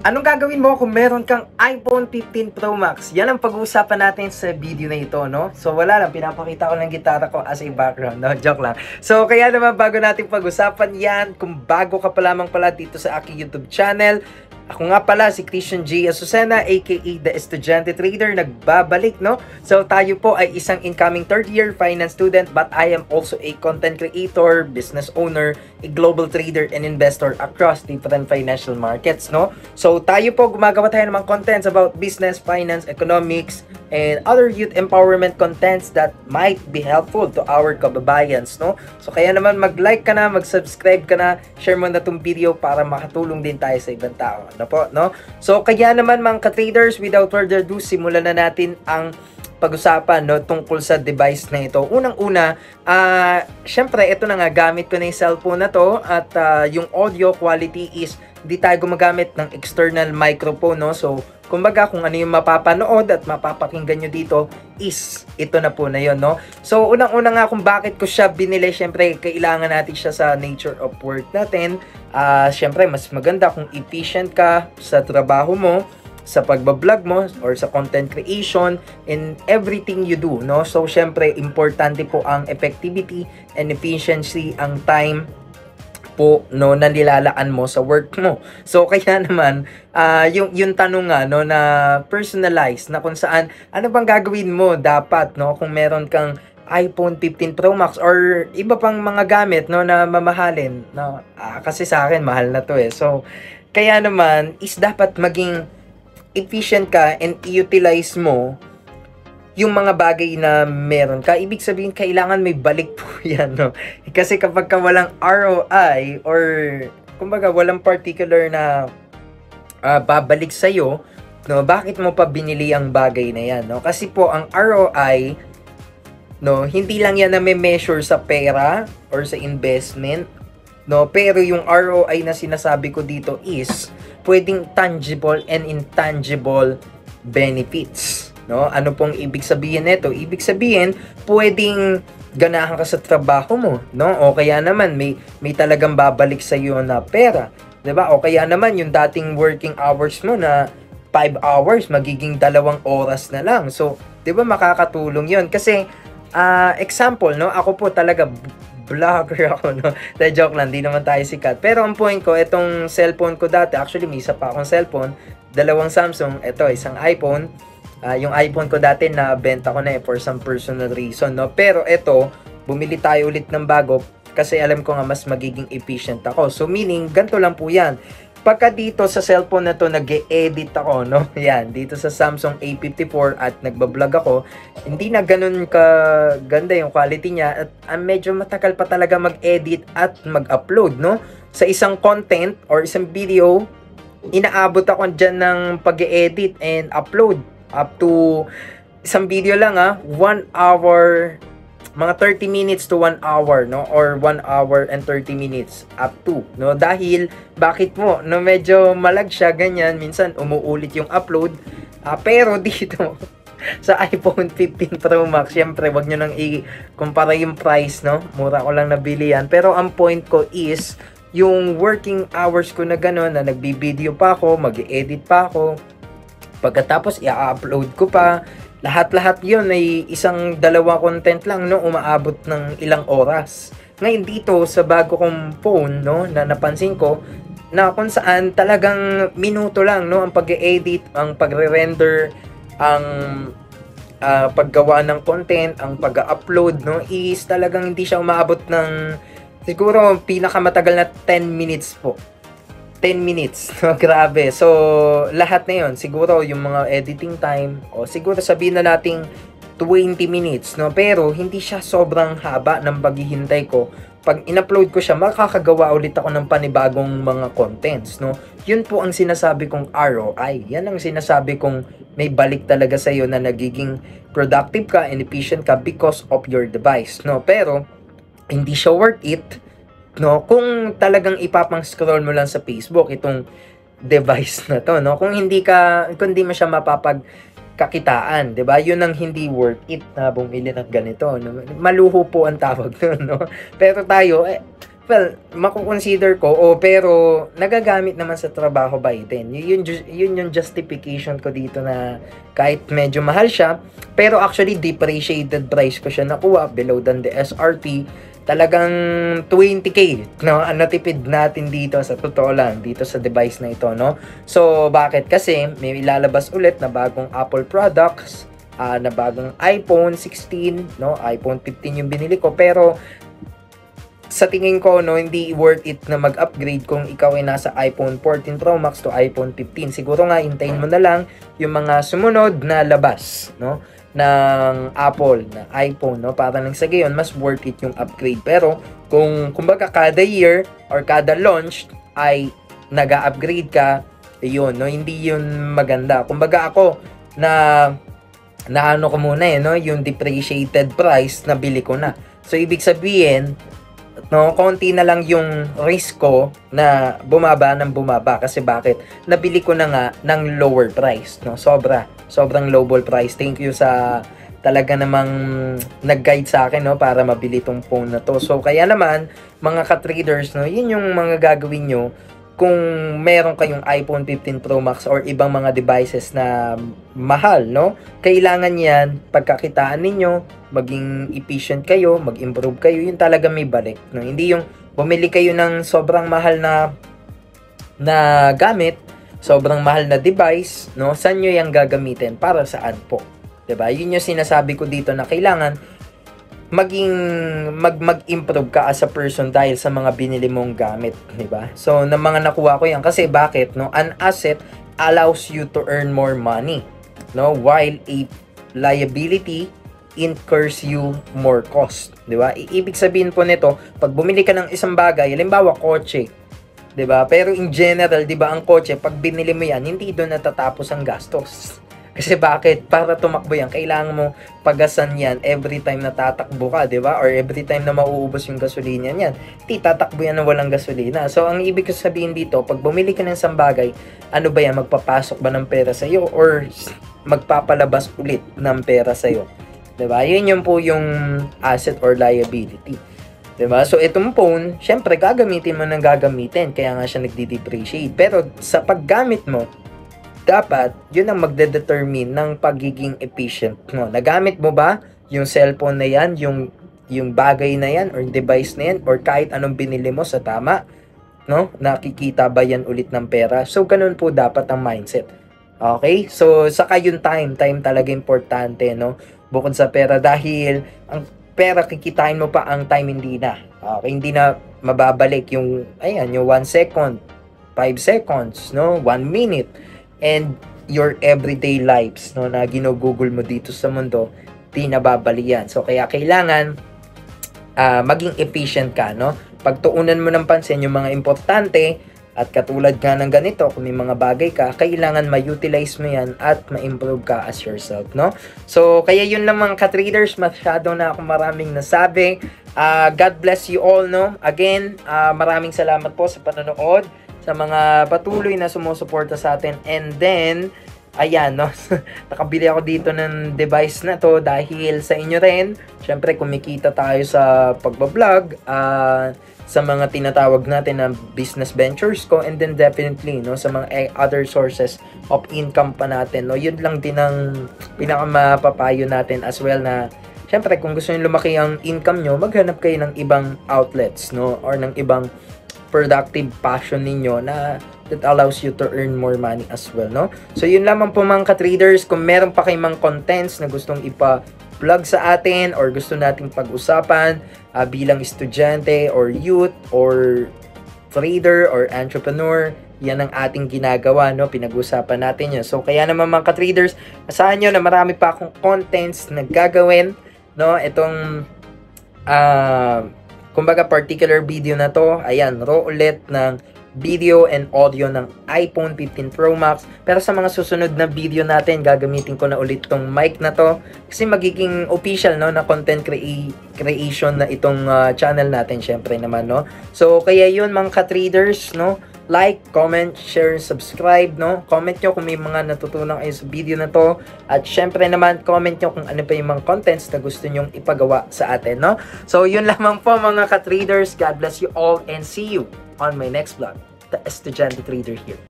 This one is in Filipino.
Anong gagawin mo kung meron kang iPhone 15 Pro Max? Yan ang pag-uusapan natin sa video na ito, no? So, wala lang. Pinapakita ko ng gitara ko as a background. No, joke lang. So, kaya naman bago natin pag-usapan yan, kung bago ka pa lamang pala dito sa aking YouTube channel, ako nga pala si Christian J. Azucena, aka The Estudyante Trader, nagbabalik, no? So, tayo po ay isang incoming third-year finance student, but I am also a content creator, business owner, a global trader, and investor across different financial markets, no? So, tayo po, gumagawa tayo ng mga contents about business, finance, economics, and other youth empowerment contents that might be helpful to our kababayans, no? So, kaya naman mag-like ka na, mag-subscribe ka na, share mo na itong video para makatulong din tayo sa ibang tao. Ano po, no? So, kaya naman mga ka-traders, without further ado, simulan na natin ang pag-usapan, no, tungkol sa device na ito. Unang-una, syempre, ito na nga, gamit ko na yung cellphone na to at yung audio quality is di tayo gumagamit ng external microphone, no? So, kumbaga, kung ano yung mapapanood at mapapakinggan nyo dito is ito na po na yun, no? So, unang-una nga kung bakit ko siya binili, syempre, kailangan natin siya sa nature of work natin. Syempre, mas maganda kung efficient ka sa trabaho mo, sa pagbablog mo, or sa content creation, in everything you do, no? So, syempre, importante po ang effectivity and efficiency, ang time po, no, na nilalaan mo sa work mo. So, kaya naman, yung tanong nga, no, na personalized, na kung saan, ano bang gagawin mo dapat, no, kung meron kang iPhone 15 Pro Max or iba pang mga gamit, no, na mamahalin, no? Kasi sa akin, mahal na to eh. So, kaya naman, is dapat maging efficient ka and i-utilize mo yung mga bagay na meron ka. Ibig sabihin, kailangan may balik po yan, no? Kasi kapag ka walang ROI or kumbaga walang particular na babalik sa'yo, no, bakit mo pa binili ang bagay na yan, no? Kasi po, ang ROI, no, hindi lang yan na may measure sa pera or sa investment, no? Pero yung ROI na sinasabi ko dito is pwedeng tangible and intangible benefits, no? Ano pong ibig sabihin nito? Ibig sabihin, pwedeng ganahan ka sa trabaho mo, no? O kaya naman may talagang babalik sa iyo na pera, 'di ba? O kaya naman yung dating working hours mo na 5 hours magiging 2 oras na lang. So, 'di ba makakatulong 'yon? Kasi example, no? Ako po talaga vlogger ako, no? Dahil joke lang, di naman tayo sikat. Pero ang point ko, itong cellphone ko dati, actually may isa pa akong cellphone, 2 Samsung, ito, isang iPhone. Yung iPhone ko dati na benta ko na for some personal reason, no? Pero ito, bumili tayo ulit ng bago kasi alam ko nga mas magiging efficient ako. So meaning, ganito lang po yan. Pagka dito sa cellphone na to nag-e-edit ako, no? Yan, dito sa Samsung A54 at nagbablog ako, hindi na ganun ka ganda yung quality niya at medyo matagal pa talaga mag-edit at mag-upload, no? Sa isang content or isang video, inaabot ako dyan ng pag-e-edit and upload up to isang video lang 1 hour, mga 30 minutes to 1 hour, no? Or 1 hour and 30 minutes up to, no? Dahil, bakit mo? No, medyo malag siya, ganyan. Minsan, umuulit yung upload. Pero dito, sa iPhone 15 Pro Max, syempre, wag nyo nang i-compare yung price, no? Mura ko lang nabili yan. Pero ang point ko is, yung working hours ko na gano'n, na nagbibideo pa ako, mag-edit pa ako, pagkatapos, i-upload ko pa, lahat-lahat yun ay isang 2 content lang, no, umaabot ng ilang oras. Ngayon dito sa bago kong phone, no, na napansin ko na kung saan talagang minuto lang, no, ang pag-edit, ang pagre-render, ang paggawa ng content, ang pag-upload, no, is talagang hindi siya umaabot ng siguro pinakamatagal na 10 minutes po. 10 minutes. Grabe. So, lahat na yun. Siguro, yung mga editing time, o siguro sabihin na nating 20 minutes, no? Pero, hindi siya sobrang haba ng paghihintay ko. Pag in-upload ko siya, makakagawa ulit ako ng panibagong mga contents, no? Yun po ang sinasabi kong ROI. Yan ang sinasabi kong may balik talaga sa'yo na nagiging productive ka and efficient ka because of your device, no? Pero, hindi siya worth it, no, kung talagang ipapang-scroll mo lang sa Facebook itong device na to, no? Kung hindi mo siya mapapagkakitaan, 'di ba? 'Yun ang hindi worth it na bumili ng ganito, no? Maluho po ang tawag doon, no? Pero tayo well, makukonsider ko, pero nagagamit naman sa trabaho by then. Yun yung justification ko dito na kahit medyo mahal siya, pero actually depreciated price ko siya nakuha below than the SRP. Talagang 20k, no? Ang natipid natin dito sa totoo lang, dito sa device na ito, no? So, bakit? Kasi may ilalabas ulit na bagong Apple products, na bagong iPhone 16, no? iPhone 15 yung binili ko, pero sa tingin ko, no, hindi worth it na mag-upgrade kung ikaw ay nasa iPhone 14 Pro Max to iPhone 15. Siguro nga, hintayin mo na lang yung mga sumunod na labas, no, ng Apple, na iPhone, no, para nang sa gayon, mas worth it yung upgrade. Pero, kumbaga kada year or kada launch ay nag-upgrade ka, yun, no, hindi yun maganda. Kumbaga ako, na ano ko muna no, yung depreciated price na bili ko na. So, ibig sabihin, no, konti na lang yung risk ko na bumaba ng bumaba. Kasi bakit? Nabili ko na nga ng lower price, no? Sobrang lowball price. Thank you sa talaga namang nag-guide sa akin, no, para mabili tong phone na to. So, kaya naman, mga ka-traders, no, yun yung mga gagawin nyo kung meron kayong iPhone 15 Pro Max or ibang mga devices na mahal, no? Kailangan yan, pagkakitaan ninyo, maging efficient kayo, mag-improve kayo, yun talaga may balik, no? Hindi yung bumili kayo ng sobrang mahal na gamit, sobrang mahal na device, no? Saan nyo yung gagamitin? Para saan po? 'Di ba? Yun yung sinasabi ko dito na kailangan mag-improve ka as a person dahil sa mga binili mong gamit, 'di ba? So, na mga nakuha ko yan kasi bakit, no? An asset allows you to earn more money, no? While a liability incurs you more cost, 'di ba? Ibig sabihin po nito, pag bumili ka ng isang bagay, halimbawa kotse, 'di ba? Pero in general, 'di ba, ang kotse pag binili mo yan, hindi doon natatapos ang gastos. Kasi bakit? Para tumakbo yan, kailangan mo pagasan yan every time na tatakbo ka, di ba? Or every time na mauubos yung gasolina yan. Di tatakbo yan na walang gasolina. So, ang ibig ko sabihin dito, pag bumili ka ng isang bagay, ano ba yan? Magpapasok ba ng pera sa'yo? Or magpapalabas ulit ng pera sa'yo? Di ba? Yun yung po yung asset or liability. Di ba? So, itong phone, syempre, gagamitin mo ng gagamitin. Kaya nga siya nagdi-depreciate. Pero, sa paggamit mo, dapat, yun ang magde-determine ng pagiging efficient mo. Nagamit mo ba yung cellphone na yan, yung bagay na yan, or device na yan, or kahit anong binili mo sa tama, no? Nakikita ba yan ulit ng pera? So, ganun po dapat ang mindset. Okay? So, saka yung time talaga importante, no? Bukod sa pera, dahil ang pera, kikitain mo pa, ang time hindi na. Okay? Hindi na mababalik yung 1 second, 5 seconds, no? 1 minute. And your everyday lives, no, na ginugugol mo dito sa mundo, di nababali yan. So, kaya kailangan maging efficient ka, no? Pagtuunan mo ng pansin yung mga importante at katulad nga ng ganito, kung may mga bagay ka, kailangan ma-utilize mo yan at ma-improve ka as yourself, no? So, kaya yun lang mga ka-traders, masyado na ako maraming nasabi. God bless you all, no? Again, maraming salamat po sa panonood, sa mga patuloy na sumusuporta sa atin. And then, ayan, no? Nakabili ako dito ng device na to dahil sa inyo rin. Siyempre, kumikita tayo sa pagbablog, sa mga tinatawag natin na business ventures ko, and then definitely, no, sa mga other sources of income pa natin, no? Yun lang din ang pinakamapapayo natin as well, na siyempre, kung gusto nyo lumaki ang income nyo, maghanap kayo ng ibang outlets, no? Or ng ibang productive passion ninyo na that allows you to earn more money as well, no? So, yun lamang po mga ka-traders. Kung meron pa kayong mga contents na gustong ipa-plug sa atin or gusto nating pag-usapan bilang estudyante or youth or trader or entrepreneur, yan ang ating ginagawa, no? Pinag-usapan natin yan. So, kaya naman mga ka-traders, asahan nyo na marami pa akong contents na gagawin, no? Itong kumbaga particular video na to, ayan, raw ulit ng video and audio ng iPhone 15 Pro Max. Pero sa mga susunod na video natin, gagamitin ko na ulit tong mic na to kasi magiging official, no, na content creation na itong channel natin, syempre naman, no. So, kaya yun mga ka-traders, no, like, comment, share, subscribe, no? Comment nyo kung may mga natutunan kayo sa video na to. At syempre naman, comment nyo kung ano pa yung mga contents na gusto nyong ipagawa sa atin, no? So, yun lamang po mga ka-traders. God bless you all and see you on my next vlog. The Estudyante Trader here.